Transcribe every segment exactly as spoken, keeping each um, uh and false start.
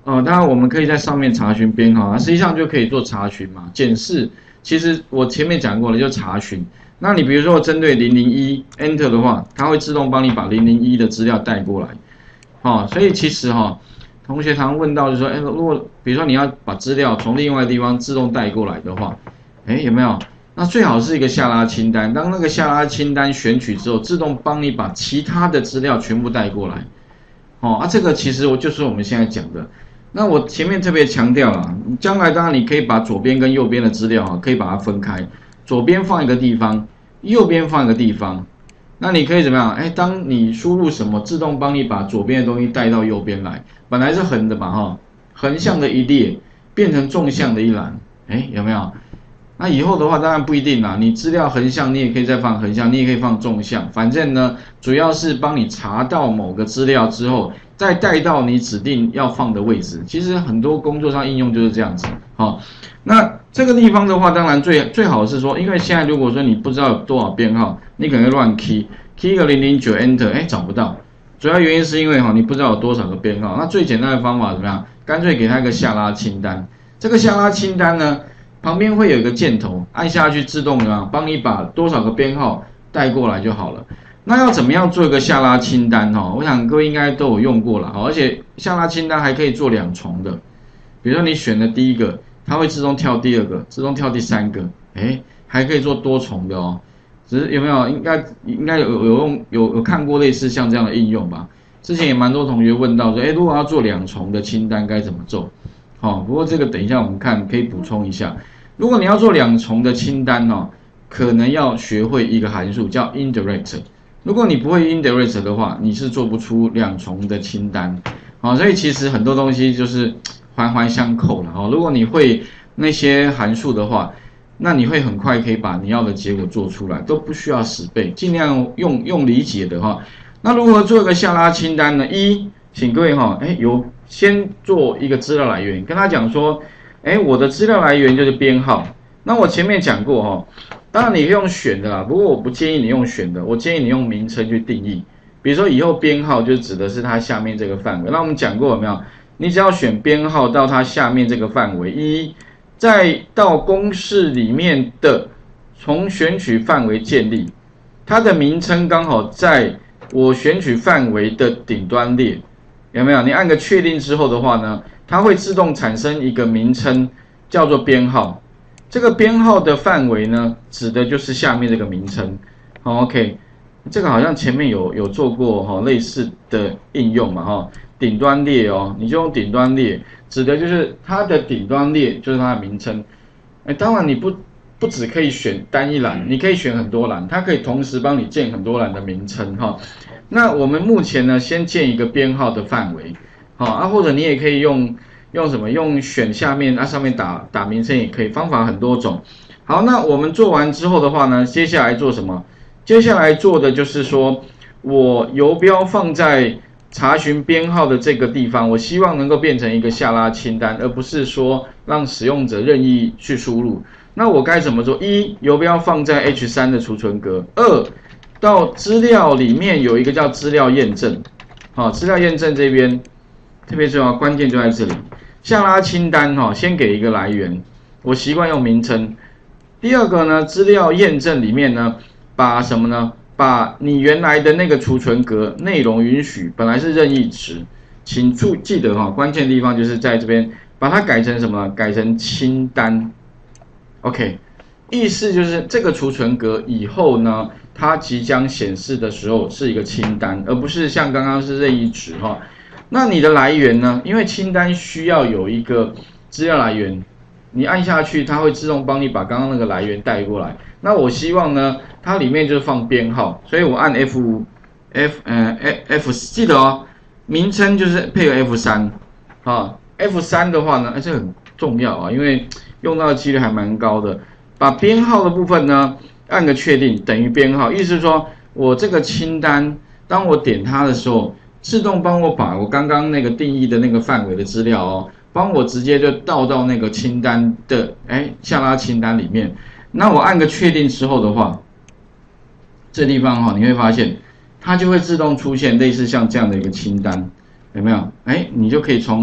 哦，当然我们可以在上面查询编号，啊，实际上就可以做查询嘛。检视，其实我前面讲过了，就查询。那你比如说针对零零一 Enter 的话，它会自动帮你把零零一的资料带过来。哦，所以其实哈、哦，同学常问到就是说，哎，如果比如说你要把资料从另外的地方自动带过来的话，哎，有没有？那最好是一个下拉清单，当那个下拉清单选取之后，自动帮你把其他的资料全部带过来。哦，啊，这个其实我就是我们现在讲的。那我前面特别强调了，将来当然你可以把左边跟右边的资料啊，可以把它分开，左边放一个地方，右边放一个地方。那你可以怎么样？哎，当你输入什么，自动帮你把左边的东西带到右边来。本来是横的嘛，哈，横向的一列变成纵向的一栏，哎，有没有？那以后的话，当然不一定啦。你资料横向，你也可以再放横向，你也可以放纵向。反正呢，主要是帮你查到某个资料之后，再带到你指定要放的位置。其实很多工作上应用就是这样子。好，那这个地方的话，当然最最好是说，因为现在如果说你不知道有多少编号，你可能会乱 key，key 个零零九 enter， 哎，找不到。主要原因是因为哈，你不知道有多少个编号。那最简单的方法怎么样？干脆给他一个下拉清单。这个下拉清单呢？旁边会有一个箭头，按下去自动的帮你把多少个编号带过来就好了。那要怎么样做一个下拉清单哈？我想各位应该都有用过了，而且下拉清单还可以做两重的。比如说你选的第一个，它会自动跳第二个，自动跳第三个，哎，还可以做多重的哦。只是有没有应该应该有有用有有看过类似像这样的应用吧？之前也蛮多同学问到说，哎，如果要做两重的清单该怎么做？好、哦，不过这个等一下我们看可以补充一下。如果你要做两重的清单哦，可能要学会一个函数叫 indirect。如果你不会 indirect 的话，你是做不出两重的清单。好、哦，所以其实很多东西就是环环相扣了哦。如果你会那些函数的话，那你会很快可以把你要的结果做出来，都不需要死背，尽量用用理解的哈、哦。那如何做一个下拉清单呢？一，请各位哈、哦，哎有。先做一个资料来源，跟他讲说，哎，我的资料来源就是编号。那我前面讲过哈、哦，当然你可以用选的啦，不过我不建议你用选的，我建议你用名称去定义。比如说以后编号就指的是它下面这个范围。那我们讲过有没有？你只要选编号到它下面这个范围，一，再到公式里面的从选取范围建立，它的名称刚好在我选取范围的顶端列。有没有？你按个确定之后的话呢，它会自动产生一个名称，叫做编号。这个编号的范围呢，指的就是下面这个名称。好 ，OK， 这个好像前面有有做过哈、哦、类似的应用嘛哈、哦，顶端列哦，你就用顶端列，指的就是它的顶端列就是它的名称。哎，当然你不不只可以选单一栏，你可以选很多栏，它可以同时帮你建很多栏的名称哈。哦那我们目前呢，先建一个编号的范围，好啊，或者你也可以用用什么？用选下面啊上面打打名称也可以，方法很多种。好，那我们做完之后的话呢，接下来做什么？接下来做的就是说，我游标放在查询编号的这个地方，我希望能够变成一个下拉清单，而不是说让使用者任意去输入。那我该怎么做？一，游标放在 H 三 的储存格；二，到资料里面有一个叫资料验证，好，资料验证这边特别重要，关键就在这里。下拉清单哈，先给一个来源，我习惯用名称。第二个呢，资料验证里面呢，把什么呢？把你原来的那个储存格内容允许，本来是任意值，请注记得哈，关键地方就是在这边，把它改成什么？改成清单。OK， 意思就是这个储存格以后呢，它即将显示的时候是一个清单，而不是像刚刚是任意值哈。那你的来源呢？因为清单需要有一个资料来源，你按下去，它会自动帮你把刚刚那个来源带过来。那我希望呢，它里面就放编号，所以我按 F F 呃 F 记得哦，名称就是配合 F 三啊 ，F 三的话呢，哎这很重要啊，因为用到的几率还蛮高的。把编号的部分呢，按个确定等于编号，意思是说我这个清单，当我点它的时候，自动帮我把我刚刚那个定义的那个范围的资料哦，帮我直接就倒到那个清单的哎下拉清单里面。那我按个确定之后的话，这地方哈、哦、你会发现它就会自动出现类似像这样的一个清单，有没有？哎，你就可以从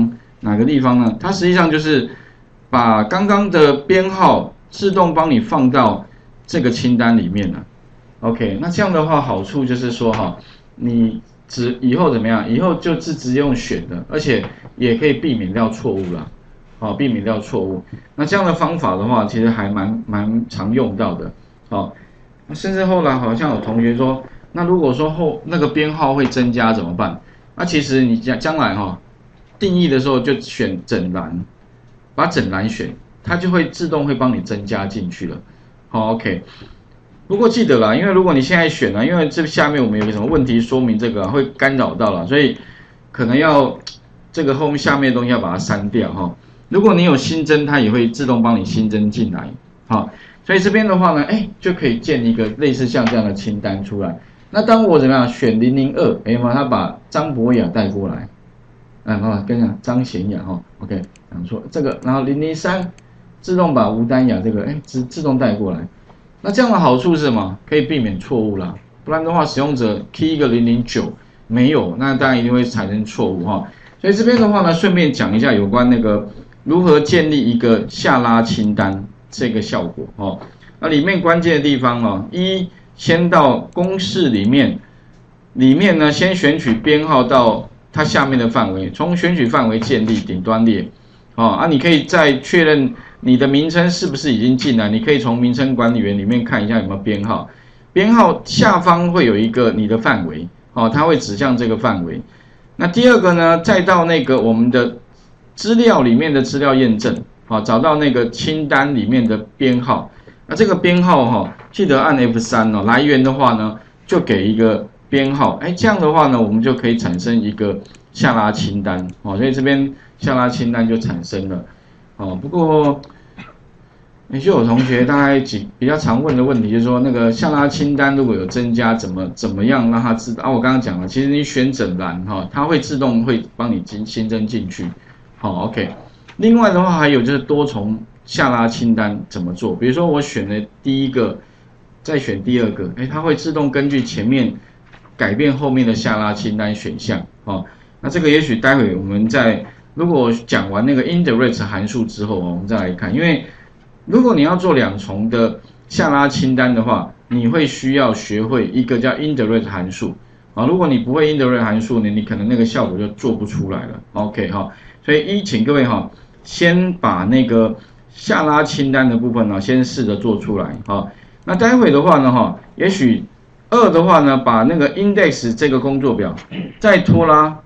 哪个地方呢？它实际上就是把刚刚的编号自动帮你放到这个清单里面了。OK， 那这样的话好处就是说哈，你只以后怎么样？以后就是直接用选的，而且也可以避免掉错误啦。好，避免掉错误。那这样的方法的话，其实还蛮蛮常用到的。好，甚至后来好像有同学说，那如果说后那个编号会增加怎么办？那其实你将将来哈定义的时候就选整栏，把整栏选，它就会自动会帮你增加进去了。好 ，OK。不过记得啦，因为如果你现在选了，因为这下面我们有个什么问题说明这个、啊、会干扰到了，所以可能要这个后面下面的东西要把它删掉哈。如果你有新增，它也会自动帮你新增进来。好，所以这边的话呢，哎，就可以建一个类似像这样的清单出来。那当我怎么样选零零二，哎嘛，他把张博雅带过来，啊，啊，跟你讲张贤雅哈 ，OK， 讲错这个，然后零零三自动把吴丹雅这个哎自自动带过来。那这样的好处是什么？可以避免错误啦，不然的话，使用者 key 一个零零九没有，那当然一定会产生错误哈。所以这边的话呢，顺便讲一下有关那个如何建立一个下拉清单这个效果哦。那里面关键的地方哦，一先到公式里面，里面呢先选取编号到它下面的范围，从选取范围建立顶端列哦啊，你可以再确认你的名称是不是已经进来，你可以从名称管理员里面看一下有没有编号，编号下方会有一个你的范围哦，它会指向这个范围。那第二个呢，再到那个我们的资料里面的资料验证，好，找到那个清单里面的编号。那这个编号哈，记得按 F 三 哦。来源的话呢，就给一个编号，哎，这样的话呢，我们就可以产生一个下拉清单哦。所以这边下拉清单就产生了哦。不过，也就有同学大概几比较常问的问题，就是说那个下拉清单如果有增加，怎么怎么样让它知道啊？我刚刚讲了，其实你选整栏哈，它会自动会帮你新新增进去。好 ，OK。另外的话，还有就是多重下拉清单怎么做？比如说我选了第一个，再选第二个，哎，它会自动根据前面改变后面的下拉清单选项。哦，那这个也许待会我们在如果讲完那个 indirect 函数之后，我们再来看，因为如果你要做两重的下拉清单的话，你会需要学会一个叫 indirect 函数啊。如果你不会 indirect 函数呢，你可能那个效果就做不出来了。OK 哈，所以一，请各位哈，先把那个下拉清单的部分呢，先试着做出来哈。那待会的话呢哈，也许二的话呢，把那个 index 这个工作表再拖拉，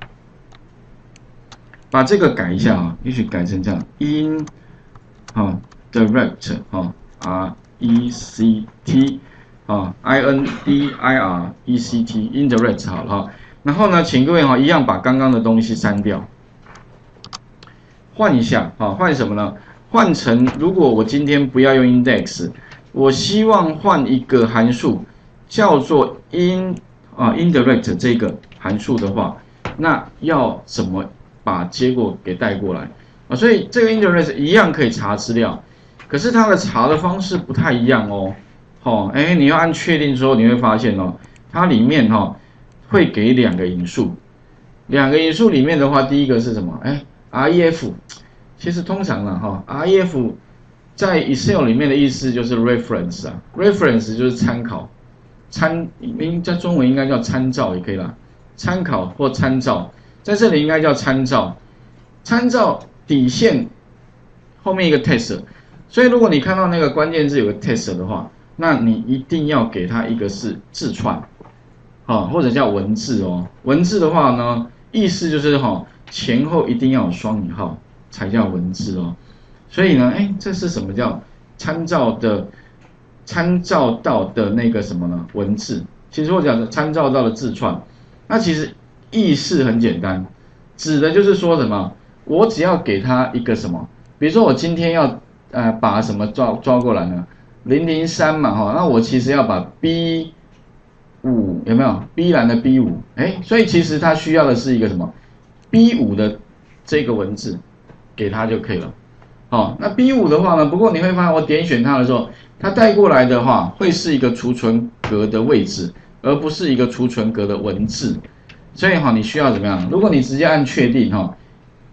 把这个改一下啊，也许改成这样 in 哈。direct 哈 R E C T 啊 I N D I R E C T indirect 好了哈，然后呢，请各位哈一样把刚刚的东西删掉，换一下啊，换什么呢？换成如果我今天不要用 index， 我希望换一个函数叫做 in 啊 indirect 这个函数的话，那要怎么把结果给带过来啊？所以这个 indirect 一样可以查资料。可是它的查的方式不太一样哦，哦，哎，你要按确定之后，你会发现哦，它里面哈、哦、会给两个引数，两个引数里面的话，第一个是什么？哎 ，R E F， 其实通常呢哈 ，R E F 在 Excel 里面的意思就是 reference 啊 ，reference 就是参考，参，应在中文应该叫参照也可以啦，参考或参照，在这里应该叫参照，参照底线后面一个 test。所以，如果你看到那个关键字有个 test 的话，那你一定要给它一个是字串，啊，或者叫文字哦。文字的话呢，意思就是哈，前后一定要有双引号才叫文字哦。所以呢，哎，这是什么叫参照的？参照到的那个什么呢？文字，其实我讲的参照到的字串，那其实意思很简单，指的就是说什么？我只要给它一个什么，比如说我今天要。呃，把什么抓抓过来呢？零零三嘛，哈，那我其实要把 B 五有没有 B 栏的 B 五？哎，所以其实它需要的是一个什么 B 五的这个文字，给它就可以了。好，那 B 五的话呢，不过你会发现我点选它的时候，它带过来的话会是一个储存格的位置，而不是一个储存格的文字。所以哈，你需要怎么样？如果你直接按确定哈。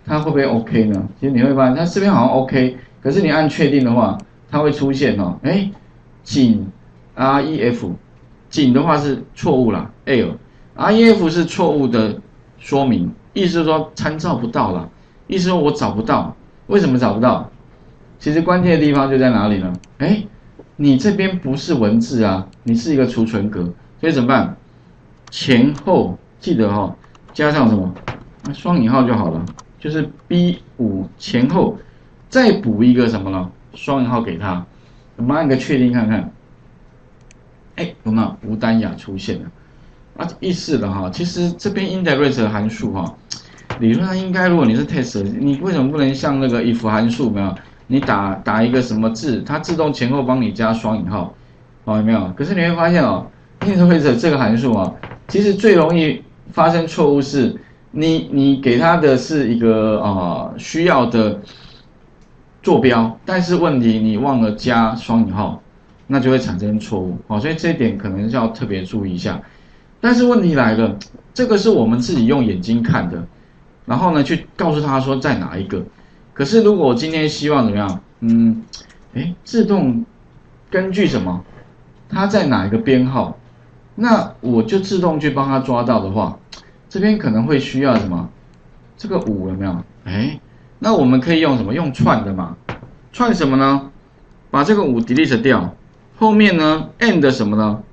它会不会 OK 呢？其实你会发现它这边好像 OK， 可是你按确定的话，它会出现哦，哎，井 R E F， 井的话是错误啦 ，L，R E F 是错误的说明，意思是说参照不到啦，意思说我找不到，为什么找不到？其实关键的地方就在哪里呢？哎，你这边不是文字啊，你是一个储存格，所以怎么办？前后记得哈、哦，加上什么？双引号就好了，就是 B 五 前后再补一个什么呢？双引号给它，我们按个确定看看。哎，有没有吴丹雅出现了？啊，意思了哈。其实这边 indirect 的函数哈，理论上应该，如果你是 test， 你为什么不能像那个 if 函数没有？你打打一个什么字，它自动前后帮你加双引号，哦，有没有？可是你会发现哦 ，indirect 这个函数啊，其实最容易发生错误是。你你给他的是一个啊、呃、需要的坐标，但是问题你忘了加双引号，那就会产生错误哦，所以这一点可能要特别注意一下。但是问题来了，这个是我们自己用眼睛看的，然后呢去告诉他说在哪一个。可是如果我今天希望怎么样？嗯，哎，自动根据什么？它在哪一个编号？那我就自动去帮他抓到的话。这边可能会需要什么？这个五有没有？哎，那我们可以用什么？用串的嘛？串什么呢？把这个五 delete 掉，后面呢 and 什么呢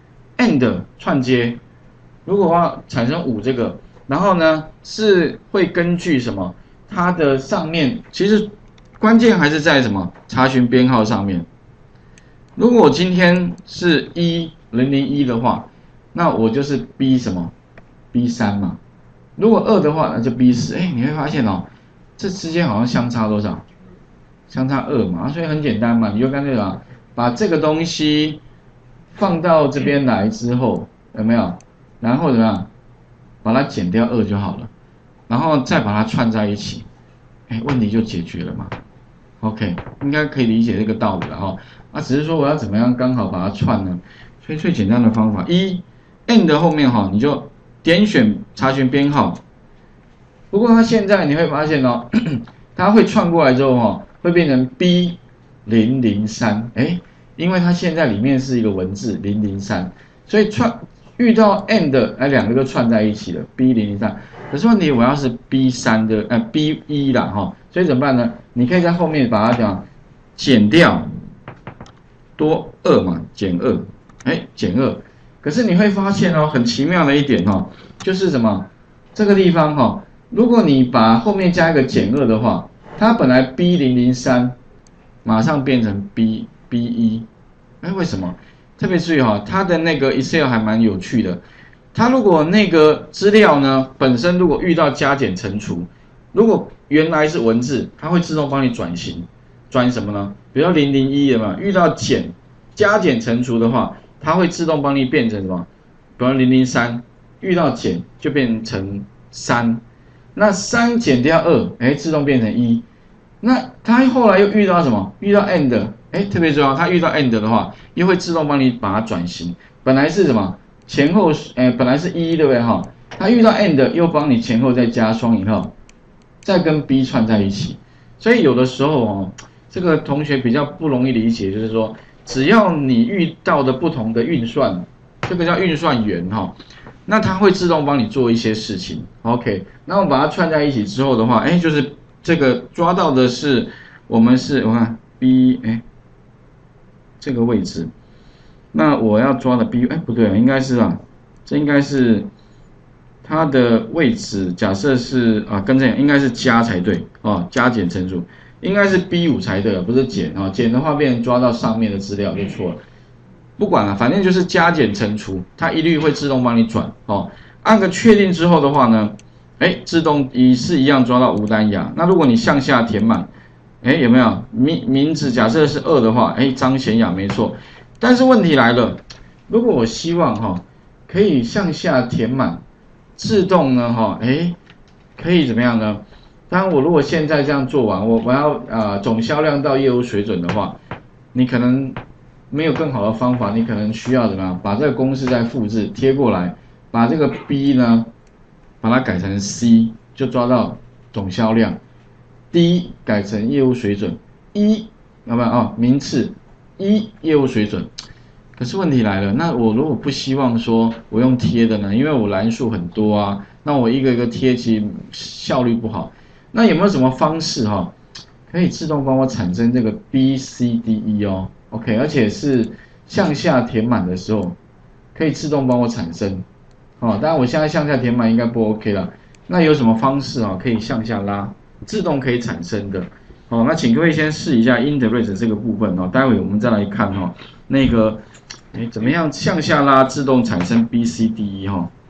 ？and 串接，如果要产生五这个，然后呢是会根据什么？它的上面其实关键还是在什么？查询编号上面。如果我今天是一零零一的话，那我就是 B 什么？B 三嘛，如果二的话，那就 B 四。哎，你会发现哦，这之间好像相差多少？相差二嘛，所以很简单嘛，你就干脆把把这个东西放到这边来之后，有没有？然后怎么样？把它减掉二就好了，然后再把它串在一起，哎，问题就解决了嘛。OK， 应该可以理解这个道理了哈。啊，只是说我要怎么样刚好把它串呢？所以最简单的方法，一 and 后面哈，你就点选查询编号，不过它现在你会发现哦，它会串过来之后哈，会变成 B 零零三，哎，因为它现在里面是一个文字零零三，所以串遇到 and 哎两个就串在一起了 B 零零三，可是问题我要是 B 三的呃 B 一啦哈，所以怎么办呢？你可以在后面把它讲减掉多二嘛，减二，哎减二。可是你会发现哦，很奇妙的一点哦，就是什么？这个地方哈、哦，如果你把后面加一个减二的话，它本来 B 零零三，马上变成 B B 一，哎，为什么？特别注意哈、哦，它的那个 Excel 还蛮有趣的。它如果那个资料呢本身如果遇到加减乘除，如果原来是文字，它会自动帮你转型，转什么呢？比如说零零一有没有？遇到减加减乘除的话。它会自动帮你变成什么？比如零零三，遇到减就变成三，那三减掉二，哎，自动变成一。那它后来又遇到什么？遇到 and， 哎，特别重要，它遇到 and 的话，又会自动帮你把它转型。本来是什么？前后，哎，本来是一，对不对哈？它遇到 and 又帮你前后再加双引号，再跟 B 串在一起。所以有的时候哦，这个同学比较不容易理解，就是说。只要你遇到的不同的运算，这个叫运算元哈，那它会自动帮你做一些事情。OK， 那我们把它串在一起之后的话，哎，就是这个抓到的是我们是我看 B 哎这个位置，那我要抓的 B 哎不对啊，应该是啊，这应该是它的位置，假设是啊跟这样应该是加才对啊，加减乘除。应该是 B 五 才对，不是减啊，减的话变成抓到上面的资料就错了。不管了，反正就是加减乘除，它一律会自动帮你转哦。按个确定之后的话呢，哎，自动也是一样抓到吴丹雅。那如果你向下填满，哎，有没有名名字假设是二的话，哎，张贤雅没错。但是问题来了，如果我希望哈、哦、可以向下填满，自动呢哈，哎，可以怎么样呢？当然，我如果现在这样做完，我我要啊、呃、总销量到业务水准的话，你可能没有更好的方法，你可能需要怎么样？把这个公式再复制贴过来，把这个 B 呢，把它改成 C， 就抓到总销量 ，D 改成业务水准，一要不然哦名次一业务水准。可是问题来了，那我如果不希望说我用贴的呢？因为我栏数很多啊，那我一个一个贴其实效率不好。那有没有什么方式哈、哦，可以自动帮我产生这个 B C D E 哦 ？OK， 而且是向下填满的时候，可以自动帮我产生。哦，当然我现在向下填满应该不 OK 了。那有什么方式啊、哦，可以向下拉，自动可以产生的？哦，那请各位先试一下 integrate 这个部分哦，待会我们再来看哦，那个。哎，怎么样向下拉自动产生 B C D E 哈？